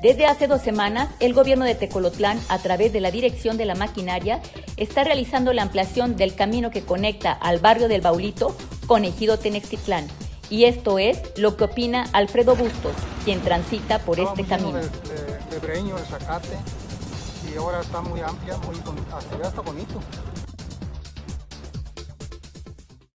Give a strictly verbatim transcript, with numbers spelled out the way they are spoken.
Desde hace dos semanas, el gobierno de Tecolotlán, a través de la Dirección de la Maquinaria, está realizando la ampliación del camino que conecta al barrio del Baulito con Ejido Tenextitlán. Y esto es lo que opina Alfredo Bustos, quien transita por Estaba este muy lleno camino. De, de, de breño, de zacate, y ahora está muy amplia, muy, hasta, hasta bonito.